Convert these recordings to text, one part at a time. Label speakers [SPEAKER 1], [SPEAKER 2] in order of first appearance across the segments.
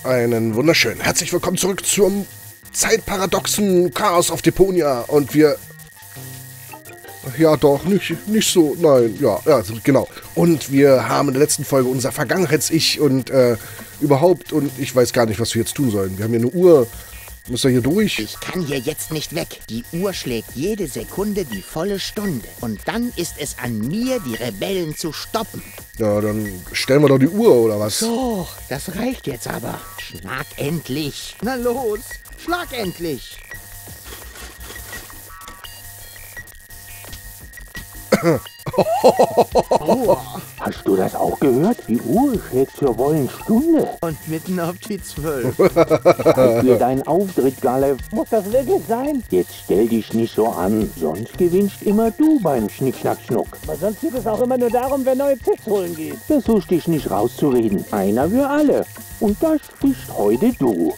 [SPEAKER 1] Einen wunderschönen. Herzlich willkommen zurück zum zeitparadoxen Chaos auf Deponia. Und wir... Ja, doch, nicht so. Nein, ja, genau. Und wir haben in der letzten Folge unser Vergangenheits-Ich und überhaupt. Und ich weiß gar nicht, was wir jetzt tun sollen. Wir haben hier eine Uhr. Müssen wir hier durch?
[SPEAKER 2] Ich kann hier jetzt nicht weg. Die Uhr schlägt jede Sekunde die volle Stunde. Und dann ist es an mir, die Rebellen zu stoppen.
[SPEAKER 1] Ja, dann stellen wir doch die Uhr, oder was?
[SPEAKER 2] So, das reicht jetzt aber. Schlag endlich. Na los, schlag endlich.
[SPEAKER 3] Oh, hast du das auch gehört? Die Uhr schlägt zur vollen Stunde.
[SPEAKER 2] Und mitten auf die 12.
[SPEAKER 3] Halt dir deinen Auftritt, Galev. Muss das wirklich sein? Jetzt stell dich nicht so an, sonst gewinnst immer du beim Schnick-Schnack-Schnuck.
[SPEAKER 4] Aber sonst geht es auch immer nur darum, wer neue Picks holen geht.
[SPEAKER 3] Versuch dich nicht rauszureden. Einer für alle. Und das bist heute du.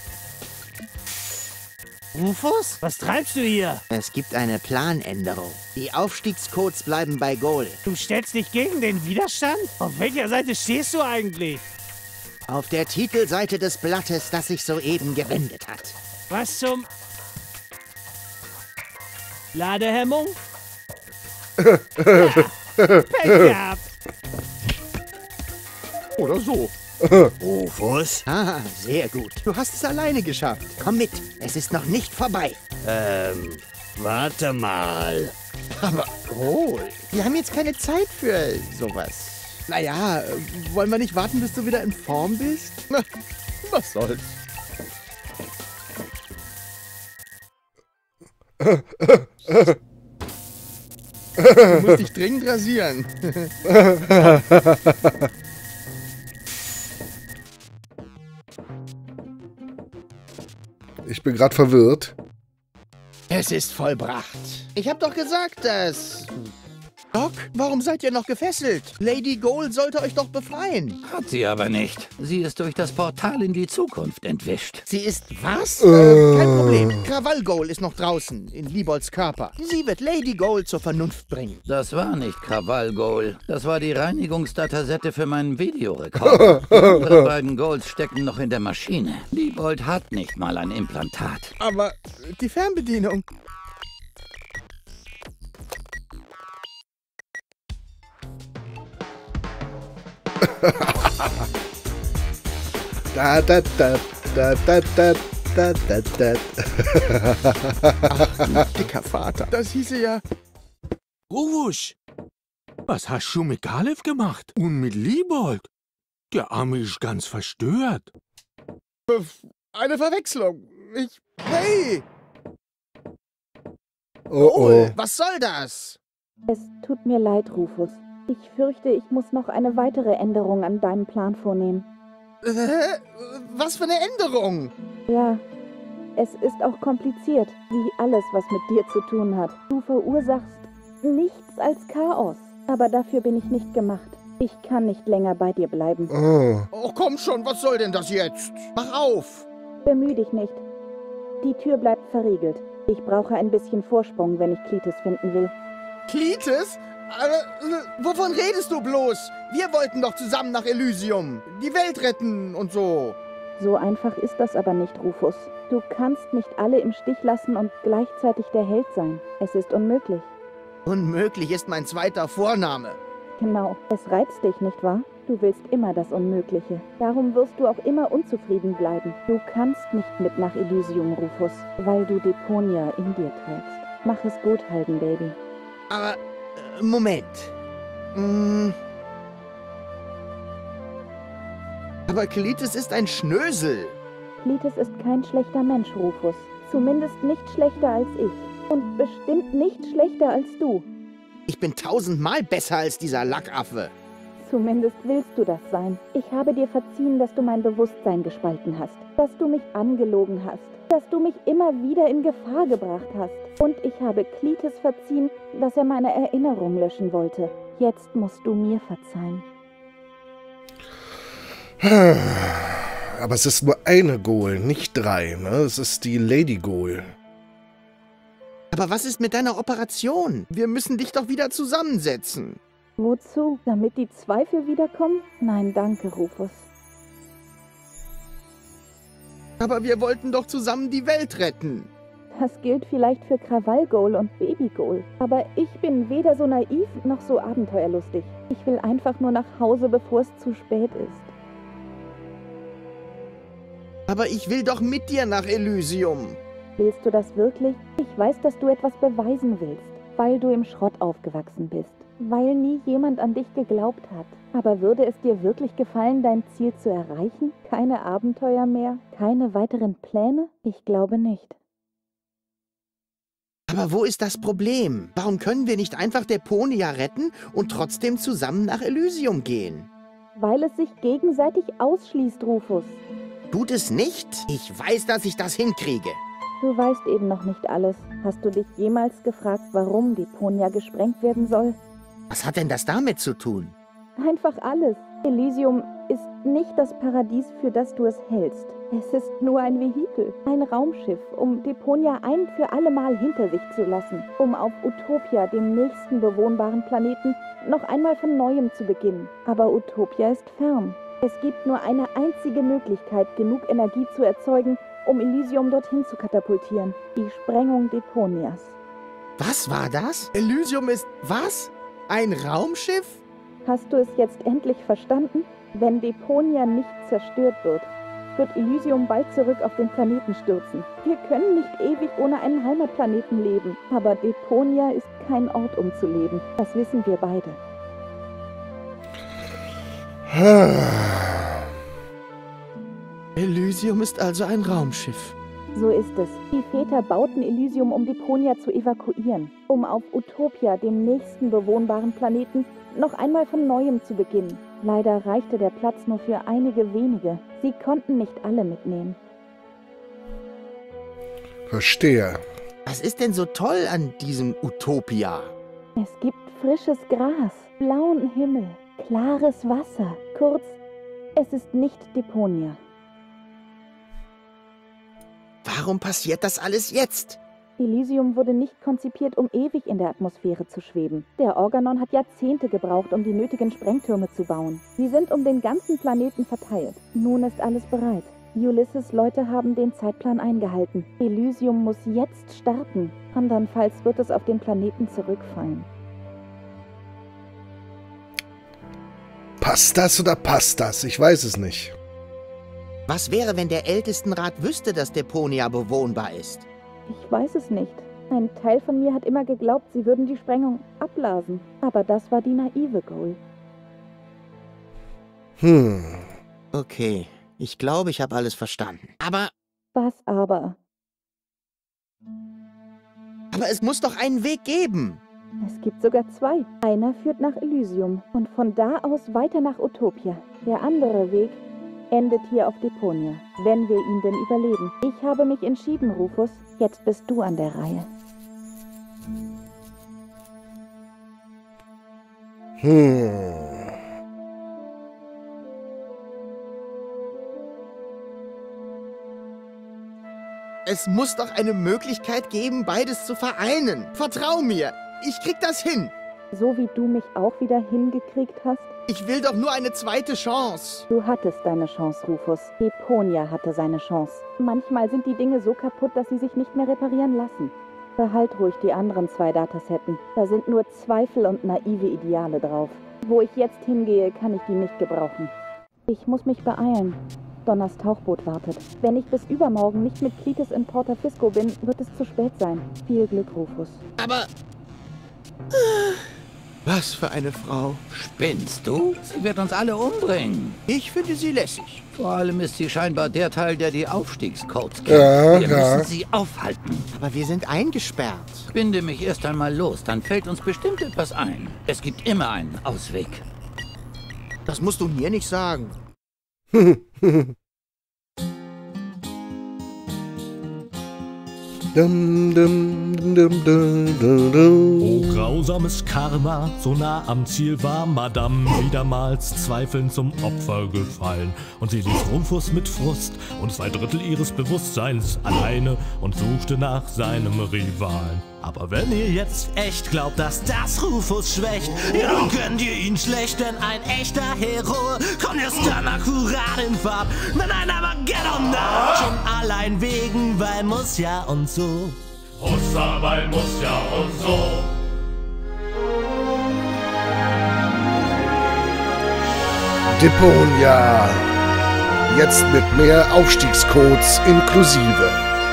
[SPEAKER 4] Rufus, was treibst du hier?
[SPEAKER 2] Es gibt eine Planänderung. Die Aufstiegscodes bleiben bei Goal.
[SPEAKER 4] Du stellst dich gegen den Widerstand? Auf welcher Seite stehst du eigentlich?
[SPEAKER 2] Auf der Titelseite des Blattes, das sich soeben gewendet hat.
[SPEAKER 4] Was zum... Ladehemmung? Ja, Pech gehabt.
[SPEAKER 3] Oder so.
[SPEAKER 2] Rufus? Ah, sehr gut. Du hast es alleine geschafft. Komm mit, es ist noch nicht vorbei.
[SPEAKER 4] Warte mal.
[SPEAKER 2] Aber Goal, wir haben jetzt keine Zeit für sowas.
[SPEAKER 5] Naja, wollen wir nicht warten, bis du wieder in Form bist? Na, was soll's. Du musst dich dringend rasieren.
[SPEAKER 1] Ich bin gerade verwirrt.
[SPEAKER 5] Es ist vollbracht. Ich hab doch gesagt, dass... Doc, warum seid ihr noch gefesselt? Lady Goal sollte euch doch befreien.
[SPEAKER 6] Hat sie aber nicht. Sie ist durch das Portal in die Zukunft entwischt.
[SPEAKER 2] Sie ist was?
[SPEAKER 5] Kein Problem. Krawall Goal ist noch draußen, in Liebolds Körper. Sie wird Lady Goal zur Vernunft bringen.
[SPEAKER 6] Das war nicht Krawall Goal. Das war die Reinigungsdatasette für meinen Videorekorder. Die anderen beiden Goals stecken noch in der Maschine. Liebold hat nicht mal ein Implantat.
[SPEAKER 5] Aber die Fernbedienung...
[SPEAKER 1] Da, da, da, da, da, da, da, da, da.
[SPEAKER 5] Ach, dicker Vater. Das hieße ja...
[SPEAKER 7] Rufus, was hast du mit Galev gemacht? Und mit Liebold? Der Arme ist ganz verstört.
[SPEAKER 5] Eine Verwechslung. Hey!
[SPEAKER 1] Oh, oh.
[SPEAKER 5] Was soll das?
[SPEAKER 8] Es tut mir leid, Rufus. Ich fürchte, ich muss noch eine weitere Änderung an deinem Plan vornehmen.
[SPEAKER 5] Was für eine Änderung?
[SPEAKER 8] Ja, es ist auch kompliziert, wie alles, was mit dir zu tun hat. Du verursachst nichts als Chaos, aber dafür bin ich nicht gemacht. Ich kann nicht länger bei dir bleiben.
[SPEAKER 1] Oh.
[SPEAKER 5] Oh, komm schon, was soll denn das jetzt? Mach auf!
[SPEAKER 8] Bemühe dich nicht. Die Tür bleibt verriegelt. Ich brauche ein bisschen Vorsprung, wenn ich Klites finden will.
[SPEAKER 5] Klites? Wovon redest du bloß? Wir wollten doch zusammen nach Elysium. Die Welt retten und so.
[SPEAKER 8] So einfach ist das aber nicht, Rufus. Du kannst nicht alle im Stich lassen und gleichzeitig der Held sein. Es ist unmöglich.
[SPEAKER 5] Unmöglich ist mein zweiter Vorname.
[SPEAKER 8] Genau. Es reizt dich, nicht wahr? Du willst immer das Unmögliche. Darum wirst du auch immer unzufrieden bleiben. Du kannst nicht mit nach Elysium, Rufus, weil du Deponia in dir trägst. Mach es gut, Heldenbaby.
[SPEAKER 5] Aber, Moment. Aber Klites ist ein Schnösel.
[SPEAKER 8] Klites ist kein schlechter Mensch, Rufus. Zumindest nicht schlechter als ich. Und bestimmt nicht schlechter als du.
[SPEAKER 5] Ich bin 1000-mal besser als dieser Lackaffe.
[SPEAKER 8] Zumindest willst du das sein. Ich habe dir verziehen, dass du mein Bewusstsein gespalten hast. Dass du mich angelogen hast. Dass du mich immer wieder in Gefahr gebracht hast. Und ich habe Klites verziehen, dass er meine Erinnerung löschen wollte. Jetzt musst du mir verzeihen.
[SPEAKER 1] Aber es ist nur eine Goal, nicht 3, ne? Es ist die Lady Goal.
[SPEAKER 5] Aber was ist mit deiner Operation? Wir müssen dich doch wieder zusammensetzen.
[SPEAKER 8] Wozu? Damit die Zweifel wiederkommen? Nein, danke, Rufus.
[SPEAKER 5] Aber wir wollten doch zusammen die Welt retten.
[SPEAKER 8] Das gilt vielleicht für Krawall Goal und Baby Goal. Aber ich bin weder so naiv noch so abenteuerlustig. Ich will einfach nur nach Hause, bevor es zu spät ist.
[SPEAKER 5] Aber ich will doch mit dir nach Elysium.
[SPEAKER 8] Willst du das wirklich? Ich weiß, dass du etwas beweisen willst, weil du im Schrott aufgewachsen bist. Weil nie jemand an dich geglaubt hat. Aber würde es dir wirklich gefallen, dein Ziel zu erreichen? Keine Abenteuer mehr? Keine weiteren Pläne? Ich glaube nicht.
[SPEAKER 5] Aber wo ist das Problem? Warum können wir nicht einfach Deponia retten und trotzdem zusammen nach Elysium gehen?
[SPEAKER 8] Weil es sich gegenseitig ausschließt, Rufus.
[SPEAKER 5] Tut es nicht? Ich weiß, dass ich das hinkriege.
[SPEAKER 8] Du weißt eben noch nicht alles. Hast du dich jemals gefragt, warum Deponia gesprengt werden soll?
[SPEAKER 5] Was hat denn das damit zu tun?
[SPEAKER 8] Einfach alles. Elysium ist nicht das Paradies, für das du es hältst. Es ist nur ein Vehikel, ein Raumschiff, um Deponia ein für alle Mal hinter sich zu lassen, um auf Utopia, dem nächsten bewohnbaren Planeten, noch einmal von Neuem zu beginnen. Aber Utopia ist fern. Es gibt nur eine einzige Möglichkeit, genug Energie zu erzeugen, um Elysium dorthin zu katapultieren. Die Sprengung Deponias.
[SPEAKER 5] Was war das? Elysium ist was? Ein Raumschiff?
[SPEAKER 8] Hast du es jetzt endlich verstanden? Wenn Deponia nicht zerstört wird Elysium bald zurück auf den Planeten stürzen. Wir können nicht ewig ohne einen Heimatplaneten leben. Aber Deponia ist kein Ort, um zu leben. Das wissen wir beide.
[SPEAKER 5] Elysium ist also ein Raumschiff.
[SPEAKER 8] So ist es. Die Väter bauten Elysium, um Deponia zu evakuieren. Um auf Utopia, dem nächsten bewohnbaren Planeten, noch einmal von Neuem zu beginnen. Leider reichte der Platz nur für einige wenige. Sie konnten nicht alle mitnehmen.
[SPEAKER 1] Verstehe.
[SPEAKER 5] Was ist denn so toll an diesem Utopia?
[SPEAKER 8] Es gibt frisches Gras, blauen Himmel, klares Wasser. Kurz, es ist nicht Deponia.
[SPEAKER 5] Warum passiert das alles jetzt?
[SPEAKER 8] Elysium wurde nicht konzipiert, um ewig in der Atmosphäre zu schweben. Der Organon hat Jahrzehnte gebraucht, um die nötigen Sprengtürme zu bauen. Sie sind um den ganzen Planeten verteilt. Nun ist alles bereit. Ulysses' Leute haben den Zeitplan eingehalten. Elysium muss jetzt starten. Andernfalls wird es auf den Planeten zurückfallen.
[SPEAKER 1] Passt das oder passt das? Ich weiß es nicht.
[SPEAKER 5] Was wäre, wenn der Ältestenrat wüsste, dass Deponia bewohnbar ist?
[SPEAKER 8] Ich weiß es nicht. Ein Teil von mir hat immer geglaubt, sie würden die Sprengung abblasen. Aber das war die naive Goal.
[SPEAKER 5] Okay, ich glaube, ich habe alles verstanden. Aber
[SPEAKER 8] Was aber?
[SPEAKER 5] Aber es muss doch einen Weg geben.
[SPEAKER 8] Es gibt sogar zwei. Einer führt nach Elysium und von da aus weiter nach Utopia. Der andere Weg endet hier auf Deponia, wenn wir ihn denn überleben. Ich habe mich entschieden, Rufus. Jetzt bist du an der Reihe.
[SPEAKER 5] Es muss doch eine Möglichkeit geben, beides zu vereinen. Vertrau mir, ich krieg das hin.
[SPEAKER 8] So wie du mich auch wieder hingekriegt hast?
[SPEAKER 5] Ich will doch nur eine zweite Chance.
[SPEAKER 8] Du hattest deine Chance, Rufus. Deponia hatte seine Chance. Manchmal sind die Dinge so kaputt, dass sie sich nicht mehr reparieren lassen. Behalt ruhig die anderen zwei Datasetten. Da sind nur Zweifel und naive Ideale drauf. Wo ich jetzt hingehe, kann ich die nicht gebrauchen. Ich muss mich beeilen. Donners Tauchboot wartet. Wenn ich bis übermorgen nicht mit Cletus in Porta Fisco bin, wird es zu spät sein. Viel Glück, Rufus.
[SPEAKER 5] Aber... Was für eine Frau.
[SPEAKER 6] Spinnst du? Sie wird uns alle umbringen.
[SPEAKER 5] Ich finde sie lässig.
[SPEAKER 6] Vor allem ist sie scheinbar der Teil, der die Aufstiegscodes kennt. Wir müssen sie aufhalten.
[SPEAKER 5] Aber wir sind eingesperrt.
[SPEAKER 6] Binde mich erst einmal los, dann fällt uns bestimmt etwas ein. Es gibt immer einen Ausweg.
[SPEAKER 5] Das musst du mir nicht sagen.
[SPEAKER 9] Oh, grausames Karma, so nah am Ziel war Madame wiedermals zweifelnd zum Opfer gefallen. Und sie ließ Rufus mit Frust und 2/3 ihres Bewusstseins alleine und suchte nach seinem Rivalen. Aber wenn ihr jetzt echt glaubt, dass das Rufus schwächt, ja, dann könnt ihr ihn schlecht, denn ein echter Hero kommt erst dann akkurat in Fahrt, wenn ein Armageddon naht. Schon allein wegen, weil muss ja und so.
[SPEAKER 10] Hussa, weil muss ja und so.
[SPEAKER 1] Deponia. Jetzt mit mehr Aufstiegscodes inklusive.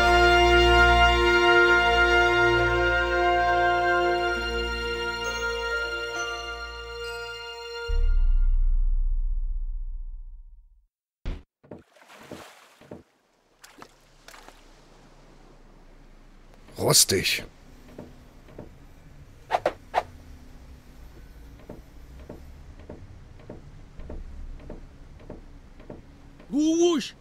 [SPEAKER 1] Rostig.
[SPEAKER 7] Wusch!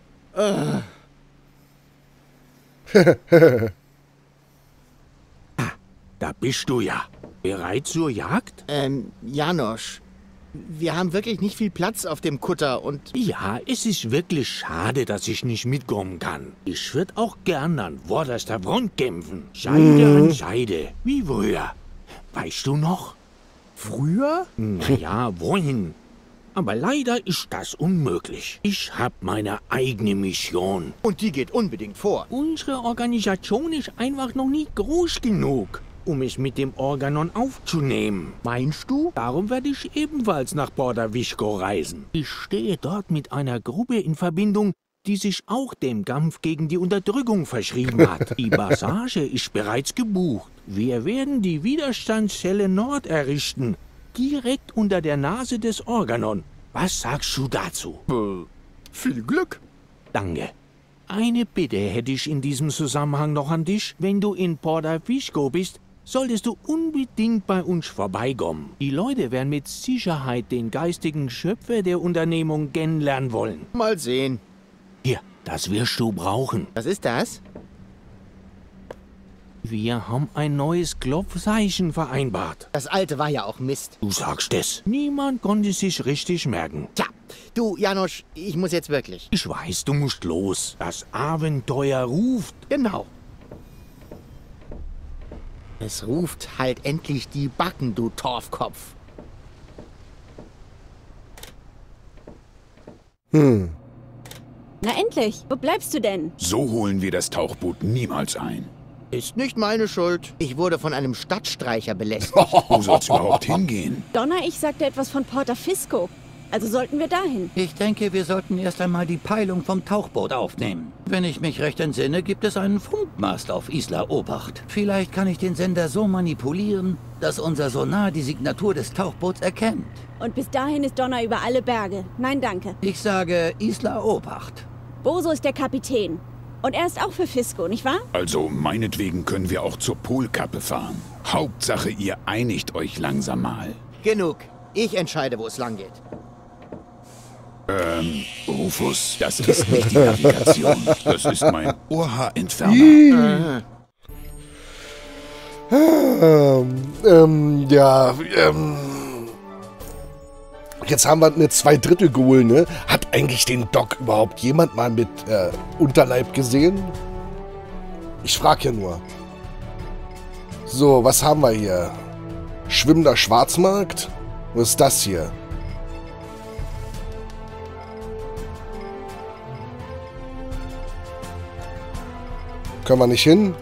[SPEAKER 7] Da bist du ja. Bereit zur Jagd?
[SPEAKER 5] Janosch, wir haben wirklich nicht viel Platz auf dem Kutter und...
[SPEAKER 7] Ja, es ist wirklich schade, dass ich nicht mitkommen kann. Ich würde auch gern an vorderster Front kämpfen. Seide an Seide, wie früher. Weißt du noch?
[SPEAKER 5] Früher?
[SPEAKER 7] Naja, wohin? Aber leider ist das unmöglich. Ich habe meine eigene Mission.
[SPEAKER 5] Und die geht unbedingt vor.
[SPEAKER 7] Unsere Organisation ist einfach noch nicht groß genug, um es mit dem Organon aufzunehmen.
[SPEAKER 5] Meinst du?
[SPEAKER 7] Darum werde ich ebenfalls nach Porta-Visco reisen. Ich stehe dort mit einer Gruppe in Verbindung, die sich auch dem Kampf gegen die Unterdrückung verschrieben hat. Die Passage ist bereits gebucht. Wir werden die Widerstandszelle Nord errichten, direkt unter der Nase des Organon. Was sagst du dazu?
[SPEAKER 5] Viel Glück.
[SPEAKER 7] Danke. Eine Bitte hätte ich in diesem Zusammenhang noch an dich. Wenn du in Porta-Visco bist, solltest du unbedingt bei uns vorbeikommen. Die Leute werden mit Sicherheit den geistigen Schöpfer der Unternehmung kennenlernen wollen.
[SPEAKER 5] Mal sehen.
[SPEAKER 7] Hier, das wirst du brauchen.
[SPEAKER 5] Was ist das?
[SPEAKER 7] Wir haben ein neues Klopfzeichen vereinbart.
[SPEAKER 5] Das alte war ja auch Mist.
[SPEAKER 7] Du sagst es. Niemand konnte sich richtig merken.
[SPEAKER 5] Tja, du, Janosch, ich muss jetzt wirklich.
[SPEAKER 7] Ich weiß, du musst los. Das Abenteuer ruft.
[SPEAKER 5] Genau. Es ruft halt endlich die Backen, du Torfkopf.
[SPEAKER 11] Na endlich, wo bleibst du denn?
[SPEAKER 12] So holen wir das Tauchboot niemals ein.
[SPEAKER 5] Ist nicht meine Schuld. Ich wurde von einem Stadtstreicher belästigt.
[SPEAKER 12] Wo soll's überhaupt hingehen?
[SPEAKER 11] Donner, ich sagte etwas von Porta-Visco. Also sollten wir dahin.
[SPEAKER 6] Ich denke, wir sollten erst einmal die Peilung vom Tauchboot aufnehmen. Wenn ich mich recht entsinne, gibt es einen Funkmast auf Isla Obacht. Vielleicht kann ich den Sender so manipulieren, dass unser Sonar die Signatur des Tauchboots erkennt.
[SPEAKER 11] Und bis dahin ist Donner über alle Berge. Nein, danke.
[SPEAKER 6] Ich sage Isla Obacht.
[SPEAKER 11] Boso ist der Kapitän. Und er ist auch für Visco, nicht wahr?
[SPEAKER 12] Also meinetwegen können wir auch zur Polkappe fahren. Hauptsache, ihr einigt euch langsam mal.
[SPEAKER 5] Genug. Ich entscheide, wo es lang geht.
[SPEAKER 12] Rufus, das ist nicht die Navigation. Das ist mein Ohrhaarentferner.
[SPEAKER 1] Jetzt haben wir eine 2/3 ne? Hat eigentlich den Doc überhaupt jemand mal mit Unterleib gesehen? Ich frage ja nur. So, was haben wir hier? Schwimmender Schwarzmarkt? Was ist das hier? Können wir nicht hin?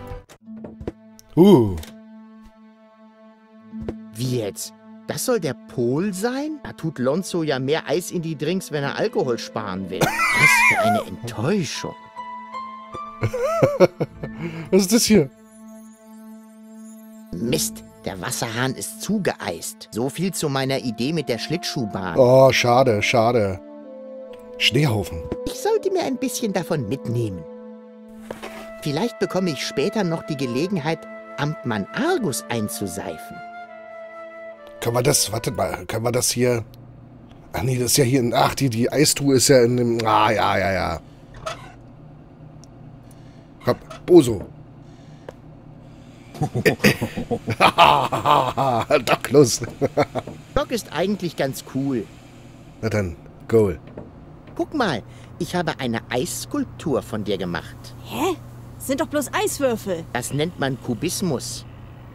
[SPEAKER 5] Wie jetzt? Das soll der Pol sein? Da tut Lonzo ja mehr Eis in die Drinks, wenn er Alkohol sparen will. Was für eine Enttäuschung.
[SPEAKER 1] Was ist das hier?
[SPEAKER 5] Mist, der Wasserhahn ist zugeeist. So viel zu meiner Idee mit der Schlittschuhbahn.
[SPEAKER 1] Oh, schade, schade. Schneehaufen.
[SPEAKER 5] Ich sollte mir ein bisschen davon mitnehmen. Vielleicht bekomme ich später noch die Gelegenheit, Amtmann Argus einzuseifen.
[SPEAKER 1] Können wir das, wartet mal, können wir das hier... Ach nee, das ist ja hier in... Ach, die Eistruhe ist ja in dem... Ah, ja. Komm, Boso. Doc, los.
[SPEAKER 5] Doc ist eigentlich ganz cool.
[SPEAKER 1] Na dann, Goal.
[SPEAKER 5] Guck mal, ich habe eine Eisskulptur von dir gemacht.
[SPEAKER 11] Hä? Das sind doch bloß Eiswürfel.
[SPEAKER 5] Das nennt man Kubismus.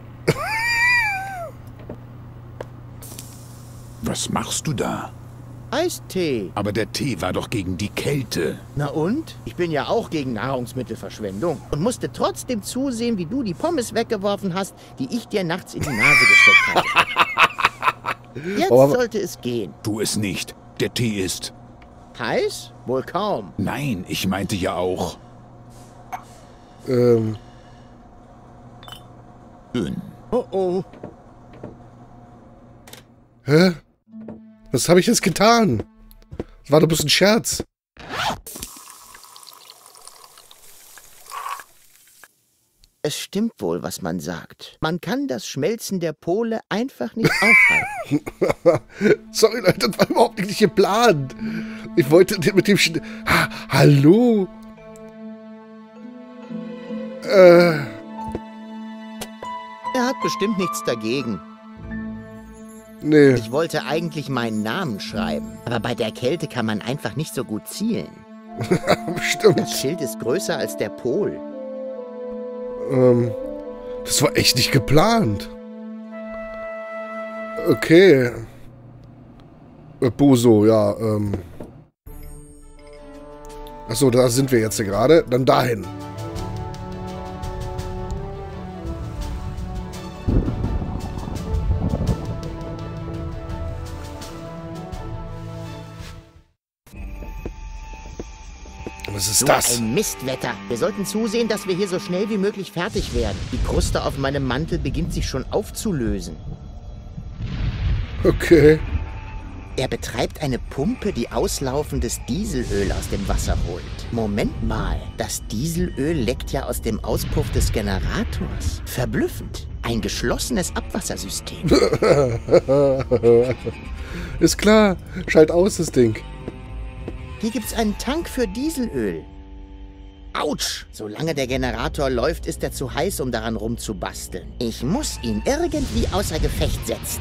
[SPEAKER 12] Was machst du da?
[SPEAKER 5] Eistee.
[SPEAKER 12] Aber der Tee war doch gegen die Kälte.
[SPEAKER 5] Na und? Ich bin ja auch gegen Nahrungsmittelverschwendung und musste trotzdem zusehen, wie du die Pommes weggeworfen hast, die ich dir nachts in die Nase gesteckt hatte. Jetzt sollte es gehen.
[SPEAKER 12] Tu es nicht. Der Tee ist...
[SPEAKER 5] Heiß? Wohl kaum.
[SPEAKER 12] Nein, ich meinte ja auch...
[SPEAKER 1] Ähm...
[SPEAKER 12] Dünn.
[SPEAKER 5] Oh oh.
[SPEAKER 1] Hä? Was habe ich jetzt getan? Das war doch bloß ein Scherz.
[SPEAKER 5] Es stimmt wohl, was man sagt. Man kann das Schmelzen der Pole einfach nicht aufhalten.
[SPEAKER 1] Sorry, Leute, das war überhaupt nicht geplant. Ich wollte mit dem... Hallo?
[SPEAKER 5] Er hat bestimmt nichts dagegen.
[SPEAKER 1] Nee.
[SPEAKER 5] Ich wollte eigentlich meinen Namen schreiben, aber bei der Kälte kann man einfach nicht so gut zielen.
[SPEAKER 1] Stimmt.
[SPEAKER 5] Das Schild ist größer als der Pol.
[SPEAKER 1] Das war echt nicht geplant. Okay. Boso, ja, Achso, da sind wir jetzt gerade. Dann dahin. Was ist das?
[SPEAKER 5] Ein Mistwetter. Wir sollten zusehen, dass wir hier so schnell wie möglich fertig werden. Die Kruste auf meinem Mantel beginnt sich schon aufzulösen.
[SPEAKER 1] Okay.
[SPEAKER 5] Er betreibt eine Pumpe, die auslaufendes Dieselöl aus dem Wasser holt. Moment mal, das Dieselöl leckt ja aus dem Auspuff des Generators. Verblüffend. Ein geschlossenes Abwassersystem.
[SPEAKER 1] Ist klar. Schalt aus, das Ding.
[SPEAKER 5] Hier gibt's einen Tank für Dieselöl. Autsch! Solange der Generator läuft, ist er zu heiß, um daran rumzubasteln. Ich muss ihn irgendwie außer Gefecht setzen.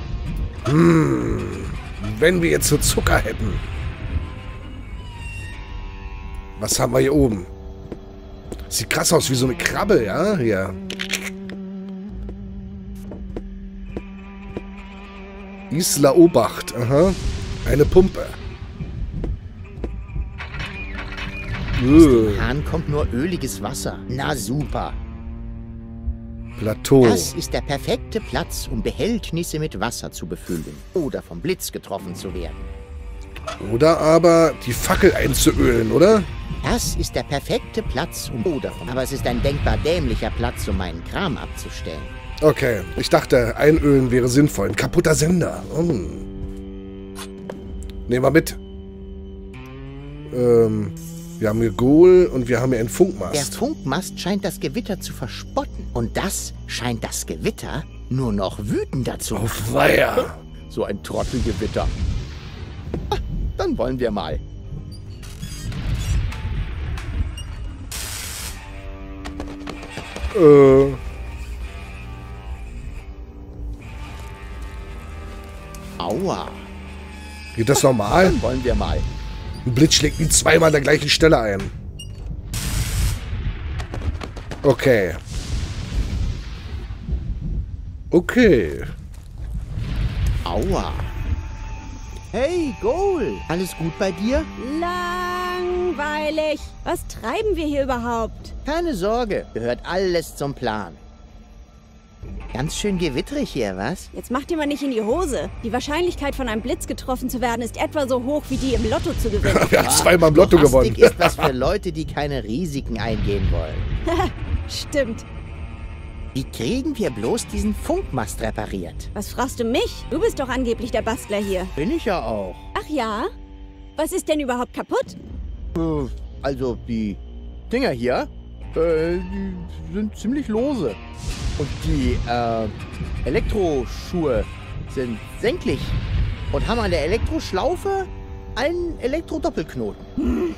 [SPEAKER 1] Wenn wir jetzt so Zucker hätten. Was haben wir hier oben? Sieht krass aus, wie so eine Krabbe, ja? Hier. Isla Obacht, aha. Eine Pumpe.
[SPEAKER 5] Aus dem Hahn kommt nur öliges Wasser. Na super.
[SPEAKER 1] Plateau.
[SPEAKER 5] Das ist der perfekte Platz, um Behältnisse mit Wasser zu befüllen. Oder vom Blitz getroffen zu werden.
[SPEAKER 1] Oder aber die Fackel einzuölen, oder?
[SPEAKER 5] Das ist der perfekte Platz, aber es ist ein denkbar dämlicher Platz, um meinen Kram abzustellen.
[SPEAKER 1] Okay, ich dachte, einölen wäre sinnvoll. Ein kaputter Sender. Nehmen wir mit. Wir haben hier Goal und wir haben hier einen Funkmast.
[SPEAKER 5] Der Funkmast scheint das Gewitter zu verspotten. Und das scheint das Gewitter nur noch wütender zu machen.
[SPEAKER 1] Auf Weiher.
[SPEAKER 5] So ein Trottelgewitter. Dann wollen wir mal. Aua.
[SPEAKER 1] Geht das normal?
[SPEAKER 5] Dann wollen wir mal.
[SPEAKER 1] Ein Blitz schlägt ihn zweimal an der gleichen Stelle ein. Okay. Okay.
[SPEAKER 5] Aua. Hey, Goal. Alles gut bei dir?
[SPEAKER 11] Langweilig. Was treiben wir hier überhaupt?
[SPEAKER 5] Keine Sorge, gehört alles zum Plan. Ganz schön gewitterig hier, was?
[SPEAKER 11] Jetzt mach dir mal nicht in die Hose. Die Wahrscheinlichkeit, von einem Blitz getroffen zu werden, ist etwa so hoch, wie die im Lotto zu gewinnen.
[SPEAKER 1] Wir haben zweimal im Lotto gewonnen.
[SPEAKER 5] ist was für Leute, die keine Risiken eingehen wollen.
[SPEAKER 11] Stimmt.
[SPEAKER 5] Wie kriegen wir bloß diesen Funkmast repariert?
[SPEAKER 11] Was fragst du mich? Du bist doch angeblich der Bastler hier.
[SPEAKER 5] Bin ich ja auch.
[SPEAKER 11] Ach ja? Was ist denn überhaupt kaputt?
[SPEAKER 5] Also, die Dinger hier, die sind ziemlich lose. Und die Elektroschuhe sind senklich und haben an der Elektroschlaufe einen Elektrodoppelknoten.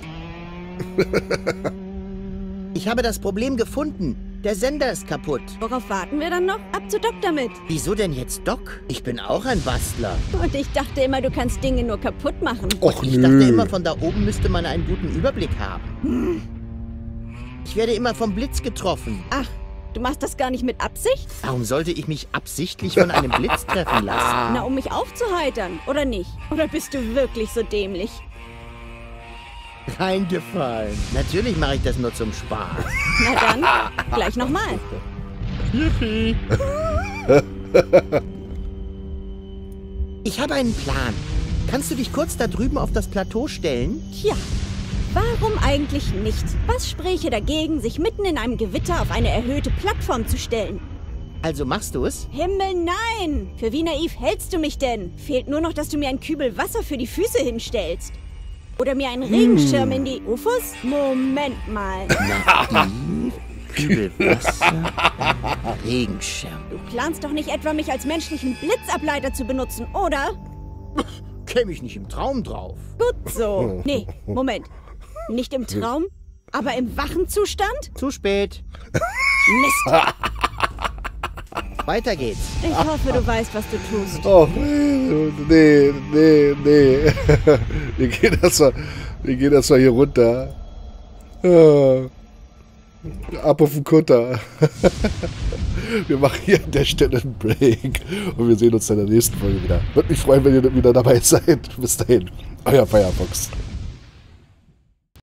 [SPEAKER 5] Ich habe das Problem gefunden. Der Sender ist kaputt.
[SPEAKER 11] Worauf warten wir dann noch? Ab zu Doc damit.
[SPEAKER 5] Wieso denn jetzt Doc? Ich bin auch ein Bastler.
[SPEAKER 11] Und ich dachte immer, du kannst Dinge nur kaputt machen.
[SPEAKER 1] Och,
[SPEAKER 5] ich dachte immer, von da oben müsste man einen guten Überblick haben. Ich werde immer vom Blitz getroffen.
[SPEAKER 11] Ach, Du machst das gar nicht mit Absicht?
[SPEAKER 5] Warum sollte ich mich absichtlich von einem Blitz treffen lassen?
[SPEAKER 11] Na, um mich aufzuheitern, oder nicht? Oder bist du wirklich so dämlich?
[SPEAKER 5] Reingefallen. Natürlich mache ich das nur zum Spaß.
[SPEAKER 11] Na dann, gleich nochmal.
[SPEAKER 5] Yippie. Ich habe einen Plan. Kannst du dich kurz da drüben auf das Plateau stellen?
[SPEAKER 11] Tja, warum eigentlich nicht? Was spräche dagegen, sich mitten in einem Gewitter auf eine erhöhte Plattform zu stellen?
[SPEAKER 5] Also machst du es?
[SPEAKER 11] Himmel, nein! Für wie naiv hältst du mich denn? Fehlt nur noch, dass du mir einen Kübel Wasser für die Füße hinstellst. Oder mir einen Regenschirm in die Ufos? Moment mal.
[SPEAKER 5] Naiv? Kübel Wasser? Regenschirm.
[SPEAKER 11] Du planst doch nicht etwa, mich als menschlichen Blitzableiter zu benutzen, oder?
[SPEAKER 5] Käme ich nicht im Traum drauf.
[SPEAKER 11] Gut so. Nee, Moment. Nicht im Traum, aber im wachen Zustand?
[SPEAKER 5] Zu spät.
[SPEAKER 11] Mist.
[SPEAKER 5] Weiter geht's.
[SPEAKER 11] Ich hoffe, du weißt, was du tust.
[SPEAKER 1] Oh, nee. Wir gehen erstmal hier runter. Ab auf den Kutter. Wir machen hier an der Stelle einen Break. Und wir sehen uns in der nächsten Folge wieder. Würde mich freuen, wenn ihr wieder dabei seid. Bis dahin. Euer Firefox.